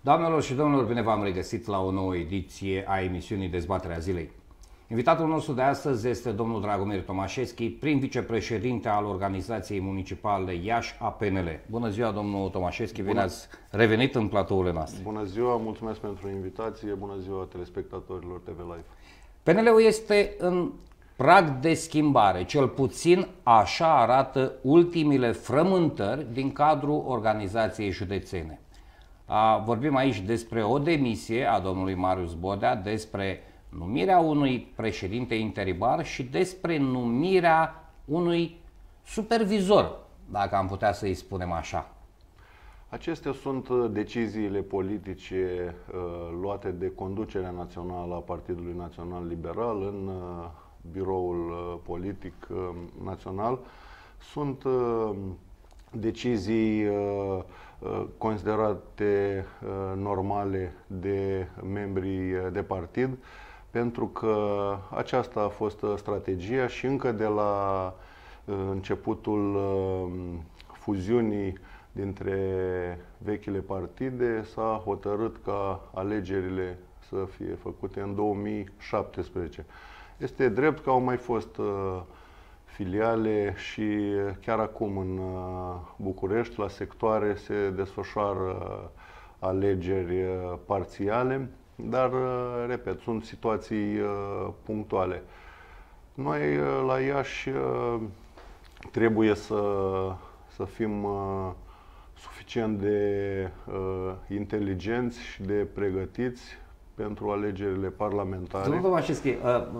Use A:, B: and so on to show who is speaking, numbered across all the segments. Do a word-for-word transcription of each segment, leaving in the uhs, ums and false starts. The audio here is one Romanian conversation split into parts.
A: Doamnelor și domnilor, bine v-am regăsit la o nouă ediție a emisiunii Dezbaterea Zilei. Invitatul nostru de astăzi este domnul Dragomir Tomașeschi, prim vicepreședinte al Organizației Municipale Iași a P N L. Bună ziua, domnul Tomașeschi, bine ați revenit în platourile noastre.
B: Bună ziua, mulțumesc pentru invitație, bună ziua telespectatorilor T V Live.
A: P N L-ul este în prag de schimbare, cel puțin așa arată ultimile frământări din cadrul organizației județene. A, vorbim aici despre o demisie a domnului Marius Bodea, despre numirea unui președinte interimar și despre numirea unui supervizor, dacă am putea să-i spunem așa.
B: Acestea sunt deciziile politice uh, luate de conducerea națională a Partidului Național Liberal în uh, biroul uh, politic uh, național. Sunt uh, decizii uh, considerate uh, normale de membrii de partid, pentru că aceasta a fost strategia și încă de la uh, începutul uh, fuziunii dintre vechile partide s-a hotărât ca alegerile să fie făcute în două mii șaptesprezece. Este drept că au mai fost uh, filiale și chiar acum în București, la sectoare, se desfășoară alegeri parțiale, dar, repet, sunt situații punctuale. Noi la Iași trebuie să, să fim suficient de inteligenți și de pregătiți pentru alegerile parlamentare.
A: Domnul Tomașeschi,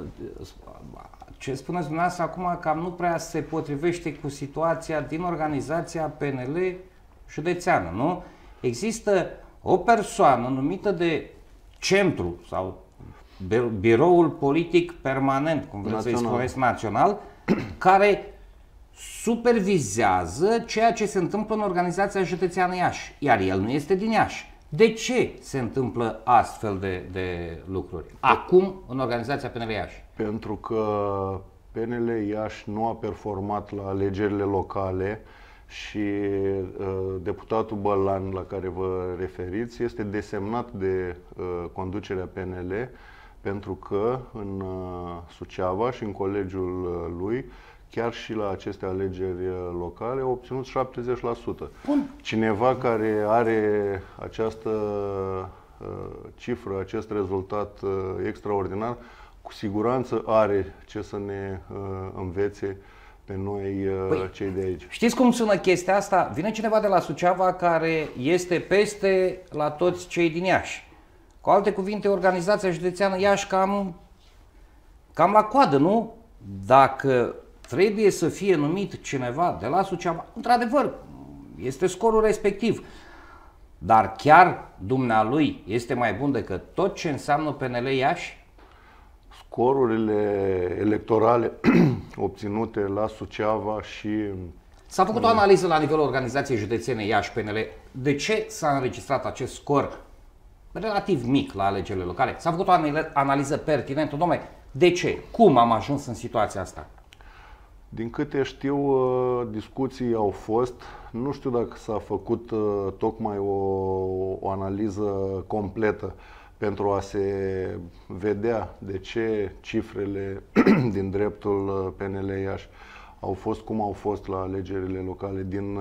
A: ce spuneți dumneavoastră acum cam nu prea se potrivește cu situația din organizația P N L județeană, nu? Există o persoană numită de centru sau biroul politic permanent, cum vreți să-i spuneți, național, care supervizează ceea ce se întâmplă în organizația județeană Iași, iar el nu este din Iași. De ce se întâmplă astfel de, de lucruri acum în organizația P N L Iași?
B: Pentru că P N L Iași nu a performat la alegerile locale și uh, deputatul Bălan, la care vă referiți, este desemnat de uh, conducerea P N L pentru că în uh, Suceava și în colegiul uh, lui, chiar și la aceste alegeri locale, au obținut șaptezeci la sută.
A: Bun.
B: Cineva care are această uh, cifră, acest rezultat uh, extraordinar, cu siguranță are ce să ne uh, învețe pe noi, uh, păi, cei de aici.
A: Știți cum sună chestia asta? Vine cineva de la Suceava care este peste la toți cei din Iași. Cu alte cuvinte, organizația județeană Iași cam, cam la coadă, nu? Dacă trebuie să fie numit cineva de la Suceava, într-adevăr, este scorul respectiv. Dar chiar dumnealui este mai bun decât tot ce înseamnă P N L Iași?
B: Scorurile electorale obținute la Suceava și...
A: S-a făcut o analiză la nivelul organizației județene Iași P N L. De ce s-a înregistrat acest scor relativ mic la alegerile locale? S-a făcut o analiză pertinentă. Dom'le, de ce? Cum am ajuns în situația asta?
B: Din câte știu, discuții au fost. Nu știu dacă s-a făcut tocmai o, o analiză completă pentru a se vedea de ce cifrele din dreptul P N L Iași au fost cum au fost la alegerile locale din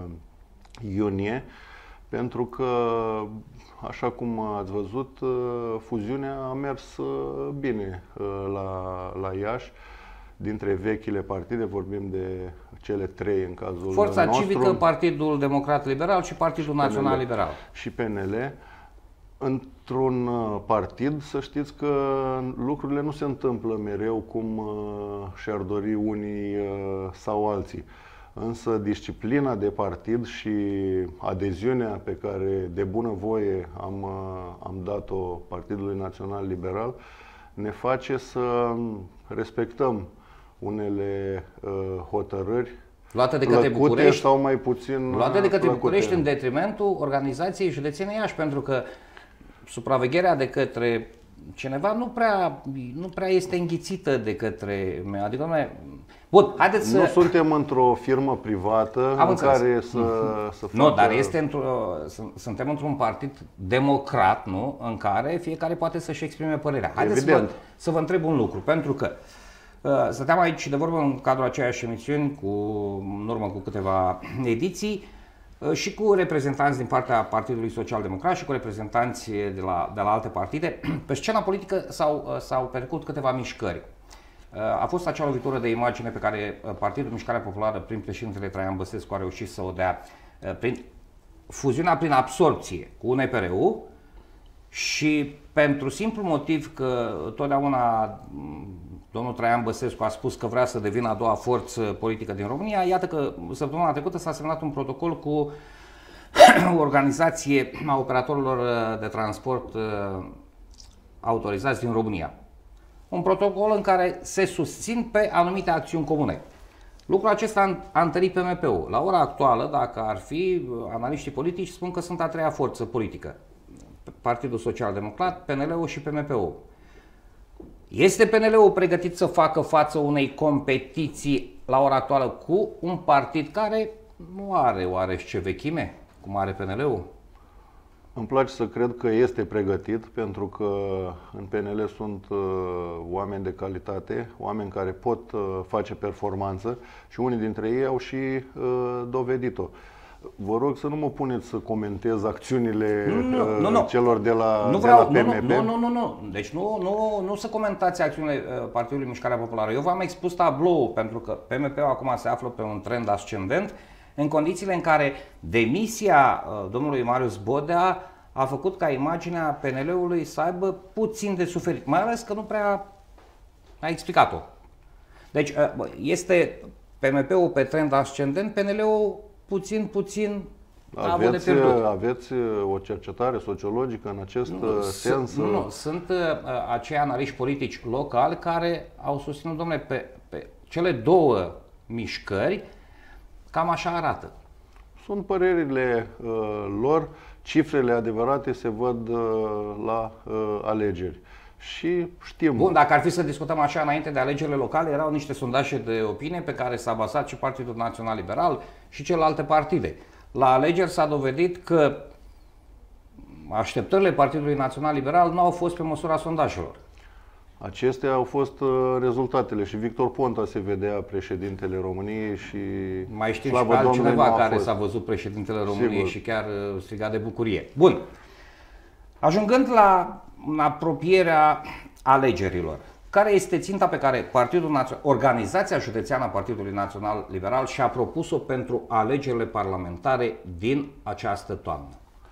B: iunie. Pentru că, așa cum ați văzut, fuziunea a mers bine la, la Iași. Dintre vechile partide, vorbim de cele trei în cazul
A: Forța
B: nostru.
A: Civică, Partidul Democrat Liberal și Partidul Național Liberal.
B: Și P N L. Într-un partid, să știți că lucrurile nu se întâmplă mereu cum și-ar dori unii sau alții. Însă disciplina de partid și adeziunea pe care de bunăvoie am, am dat-o Partidului Național Liberal ne face să respectăm unele uh, hotărâri
A: luate de către București
B: sau mai puțin
A: luate de către
B: plăcute.
A: București în detrimentul organizației județene Iași, pentru că supravegherea de către cineva nu prea, nu prea este înghițită de către... Adică, noi... Bun, haideți să...
B: Nu suntem într-o firmă privată
A: Am
B: în
A: înțeles.
B: care să,
A: Mm-hmm.
B: să facă...
A: Nu, dar este într-o, suntem într-un partid democrat, nu? În care fiecare poate să-și exprime părerea. Haideți să vă, să vă întreb un lucru, pentru că uh, stăteam aici de vorbă în cadrul aceeași emisiuni, cu, în urmă cu câteva ediții, uh, și cu reprezentanți din partea Partidului Social Democrat și cu reprezentanți de la, de la alte partide. Pe scena politică s-au, uh, s-au petrecut câteva mișcări. A fost acea lovitură de imagine pe care Partidul Mișcarea Populară, prin președintele Traian Băsescu, a reușit să o dea prin fuziunea prin absorpție cu U N P R U, și pentru simplu motiv că totdeauna domnul Traian Băsescu a spus că vrea să devină a doua forță politică din România. Iată că săptămâna trecută s-a semnat un protocol cu o organizație a operatorilor de transport autorizați din România. Un protocol în care se susțin pe anumite acțiuni comune. Lucrul acesta a întărit P M P-ul. La ora actuală, dacă ar fi, analiștii politici spun că sunt a treia forță politică. Partidul Social Democrat, P N L-ul și P M P-ul. Este P N L-ul pregătit să facă față unei competiții la ora actuală cu un partid care nu are oarește vechime, cum are P N L-ul?
B: Îmi place să cred că este pregătit, pentru că în P N L sunt uh, oameni de calitate, oameni care pot uh, face performanță, și unii dintre ei au și uh, dovedit-o. Vă rog să nu mă puneți să comentez acțiunile nu, nu, uh, nu, nu. celor de la,
A: nu vreau,
B: de la P M P.
A: Nu, nu, nu, nu. Deci nu, nu, nu să comentați acțiunile uh, Partidului Mișcarea Populară. Eu v-am expus tabloul, pentru că P M P-ul acum se află pe un trend ascendent, în condițiile în care demisia uh, domnului Marius Bodea a făcut ca imaginea P N L-ului să aibă puțin de suferit, mai ales că nu prea a explicat-o. Deci uh, este P M P-ul pe trend ascendent, P N L-ul puțin, puțin
B: aveți, aveți o cercetare sociologică în acest
A: nu,
B: sens?
A: Nu, nu, sunt uh, acei analiști politici locali care au susținut, domnule, pe, pe cele două mișcări, cam așa arată.
B: Sunt părerile uh, lor, cifrele adevărate se văd uh, la uh, alegeri. Și știm.
A: Bun, dacă ar fi să discutăm așa înainte de alegerile locale, erau niște sondaje de opinie pe care s-a bazat și Partidul Național Liberal și celelalte partide. La alegeri s-a dovedit că așteptările Partidului Național Liberal nu au fost pe măsura sondajelor.
B: Acestea au fost rezultatele și Victor Ponta se vedea președintele României și
A: mai știm și pe altcineva care s-a văzut președintele României. Sigur. Și chiar striga de bucurie. Bun. Ajungând la apropierea alegerilor, care este ținta pe care Partidul Național, Organizația Județeană a Partidului Național Liberal și-a propus-o pentru alegerile parlamentare din această toamnă?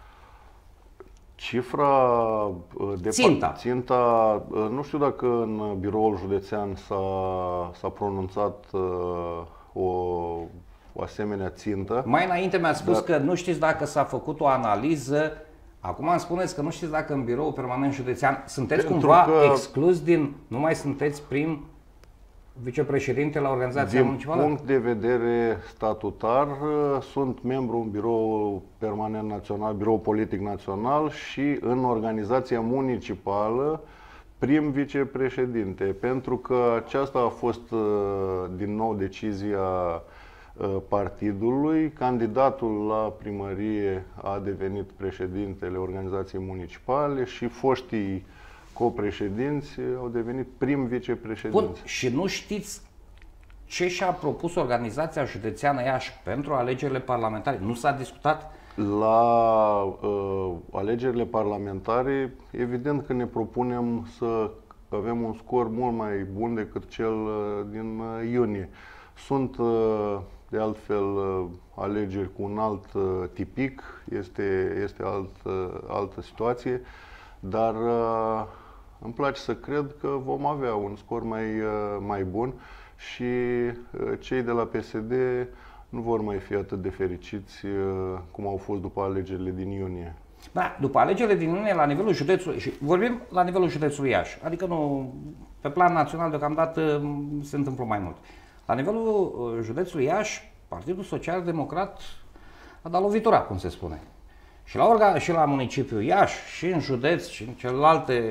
B: Cifra de
A: ținta.
B: ținta, nu știu dacă în biroul județean s-a pronunțat o, o asemenea țintă.
A: Mai înainte mi-a spus dar... că nu știți dacă s-a făcut o analiză. Acum îmi spuneți că nu știți dacă în biroul permanent județean sunteți Pentru cumva că... exclus din, nu mai sunteți prim vicepreședinte la organizația
B: din
A: municipală?
B: Din punct de vedere statutar, sunt membru în birou permanent național, birou politic național și în organizația municipală prim vicepreședinte, pentru că aceasta a fost din nou decizia partidului. Candidatul la primărie a devenit președintele organizației municipale și foștii copreședinți au devenit prim vicepreședinți.
A: Bun, și nu știți ce și-a propus organizația județeană Iași pentru alegerile parlamentare? Nu s-a discutat?
B: La uh, alegerile parlamentare, evident că ne propunem să avem un scor mult mai bun decât cel uh, din uh, iunie. Sunt uh, de altfel uh, alegeri cu un alt uh, tipic, este, este alt, uh, altă situație, dar uh, îmi place să cred că vom avea un scor mai, uh, mai bun și uh, cei de la P S D nu vor mai fi atât de fericiți uh, cum au fost după alegerile din iunie.
A: Da, după alegerile din iunie la nivelul județului, și vorbim la nivelul județului Iași, adică nu, pe plan național deocamdată se întâmplă mai mult. La nivelul județului Iași, Partidul Social Democrat a dat lovitura, cum se spune. Și la, orga, și la municipiul Iași, și în județ, și în celelalte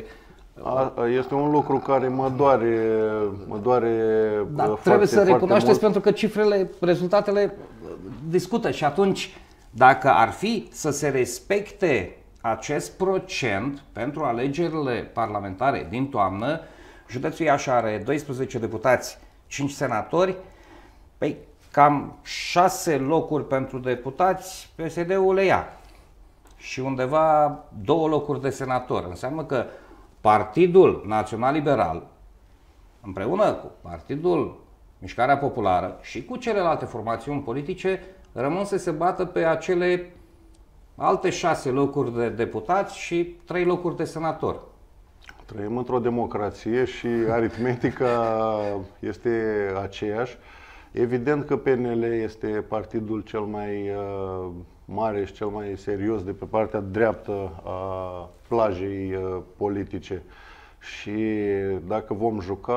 B: A, este un lucru care mă doare, mă doare
A: Dar
B: foarte,
A: trebuie să
B: foarte
A: recunoașteți
B: mult.
A: pentru că cifrele, rezultatele discută și atunci dacă ar fi să se respecte acest procent pentru alegerile parlamentare din toamnă, județul Iași are doisprezece deputați, cinci senatori, păi cam șase locuri pentru deputați P S D-ul le ia și undeva două locuri de senator. Înseamnă că Partidul Național Liberal, împreună cu Partidul Mișcarea Populară și cu celelalte formațiuni politice, rămân să se bată pe acele alte șase locuri de deputați și trei locuri de senator.
B: Trăim într-o democrație și aritmetica este aceeași. Evident că P N L este partidul cel mai uh, mare și cel mai serios de pe partea dreaptă a plajei uh, politice. Și dacă vom juca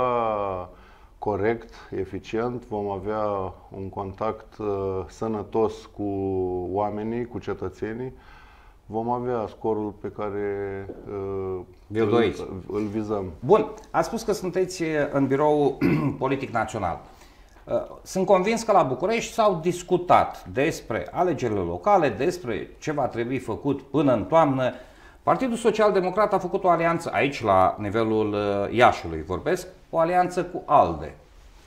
B: corect, eficient, vom avea un contact uh, sănătos cu oamenii, cu cetățenii, vom avea scorul pe care uh, îl, îl vizăm.
A: Bun, ați spus că sunteți în biroul politic național. Sunt convins că la București s-au discutat despre alegerile locale, despre ce va trebui făcut până în toamnă. Partidul Social Democrat a făcut o alianță aici, la nivelul Iașului, vorbesc, o alianță cu ALDE.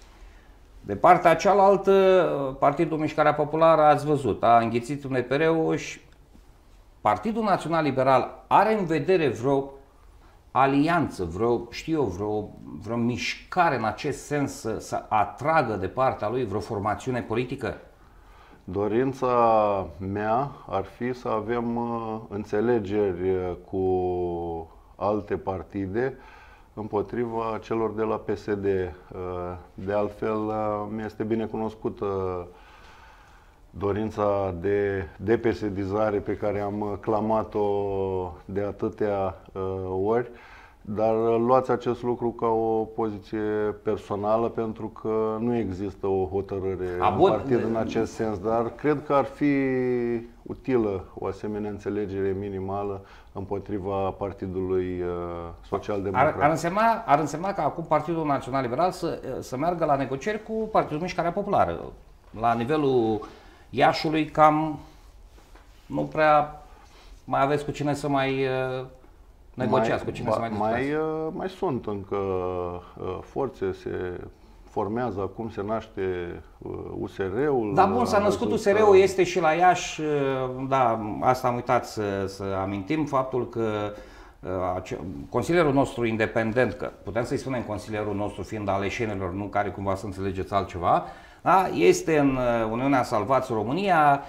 A: De partea cealaltă, Partidul Mișcarea Populară, ați văzut, a înghițit un E P R-ul și Partidul Național Liberal are în vedere vreo alianță, vreo, știu eu, vreo, vreo mișcare în acest sens să, să atragă de partea lui vreo formațiune politică?
B: Dorința mea ar fi să avem uh, înțelegeri cu alte partide împotriva celor de la P S D. Uh, de altfel, uh, mi-este bine cunoscută dorința de depesedizare pe care am clamat-o de atâtea uh, ori, dar luați acest lucru ca o poziție personală, pentru că nu există o hotărâre
A: A,
B: în
A: bun.
B: partid în acest sens, dar cred că ar fi utilă o asemenea înțelegere minimală împotriva Partidului uh, Social Democrat.
A: Ar, ar, însemna, ar însemna că acum Partidul Național Liberal să, să meargă la negocieri cu Partidul Mișcarea Populară. La nivelul Iașului cam nu prea mai aveți cu cine să mai uh, negociați, mai, cu cine ba, să mai discutați.
B: Mai, uh, mai sunt încă uh, forțe, se formează acum, se naște uh, U S R-ul.
A: Da, bun, s-a născut U S R-ul, este și la Iași, uh, da, asta am uitat să, să amintim, faptul că uh, consilierul nostru independent, că putem să-i spunem consilierul nostru fiind aleșenilor, nu care cumva să înțelegeți altceva, da? Este în Uniunea Salvați România.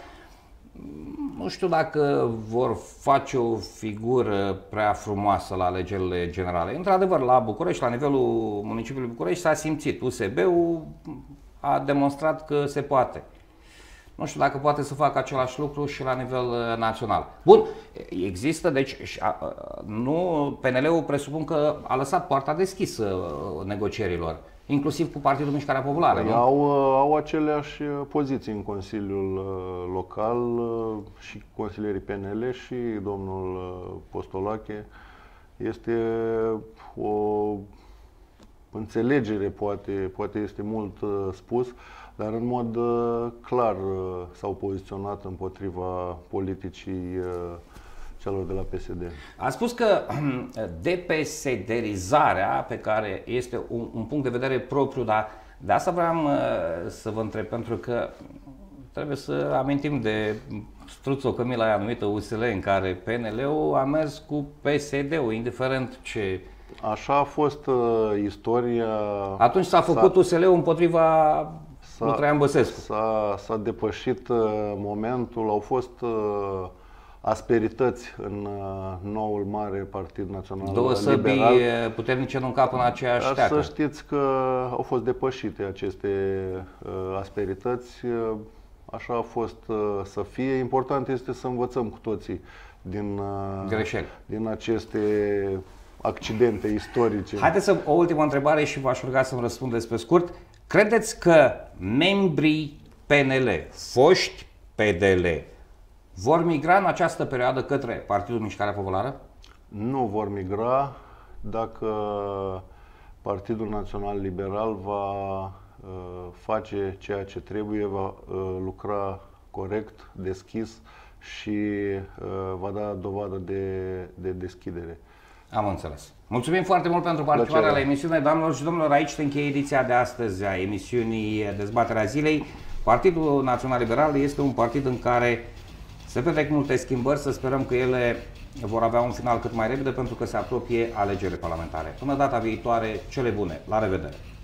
A: Nu știu dacă vor face o figură prea frumoasă la alegerile generale. Într-adevăr, la București, la nivelul municipiului București, s-a simțit. U S B-ul a demonstrat că se poate. Nu știu dacă poate să facă același lucru și la nivel național. Bun, există, deci, nu, P N L-ul presupun că a lăsat poarta deschisă negocierilor, inclusiv cu Partidul Mișcarea Populară.
B: Păi au, au aceleași poziții în Consiliul Local și consilierii P N L și domnul Postolache. Este o înțelegere, poate, poate este mult spus, dar în mod clar s-au poziționat împotriva politicii celor de la P S D.
A: A spus că depesederizarea, pe care este un, un punct de vedere propriu, dar de asta vreau să vă întreb, pentru că trebuie să amintim de struțocămila aia numită U S L, în care P N L-ul a mers cu P S D-ul, indiferent ce...
B: Așa a fost uh, istoria.
A: Atunci s-a făcut U S L-ul împotriva lui Traian Băsescu.
B: S-a depășit uh, momentul, au fost uh, asperități în uh, noul mare Partid Național
A: Două
B: Liberal.
A: Două săbii puternice nu încap în aceeași teacă.
B: Dar să știți că au fost depășite aceste uh, asperități. Uh, așa a fost uh, să fie. Important este să învățăm cu toții din, uh,
A: greșeli,
B: din aceste accidente istorice.
A: Haideți să o ultimă întrebare și v-aș ruga să-mi răspundeți pe scurt. Credeți că membrii P N L, foști P D L, vor migra în această perioadă către Partidul Mișcarea Populară?
B: Nu vor migra, dacă Partidul Național Liberal va uh, face ceea ce trebuie, va uh, lucra corect, deschis și uh, va da dovadă de, de deschidere.
A: Am înțeles. Mulțumim foarte mult pentru participarea la emisiune. Doamnelor și domnilor, aici se încheie ediția de astăzi a emisiunii Dezbaterea Zilei. Partidul Național Liberal este un partid în care se petrec multe schimbări, să sperăm că ele vor avea un final cât mai repede pentru că se apropie alegerile parlamentare. Până data viitoare, cele bune. La revedere!